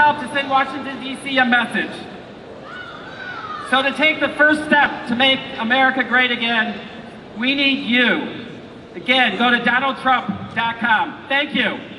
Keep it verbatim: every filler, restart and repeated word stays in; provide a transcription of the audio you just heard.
help to send Washington, D C a message. So to take the first step to make America great again, we need you. Again, go to donald trump dot com. Thank you.